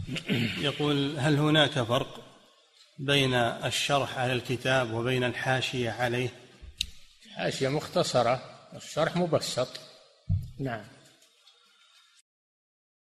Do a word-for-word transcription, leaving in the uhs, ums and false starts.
يقول: هل هناك فرق بين الشرح على الكتاب وبين الحاشية عليه؟ الحاشية مختصرة، الشرح مبسط. نعم.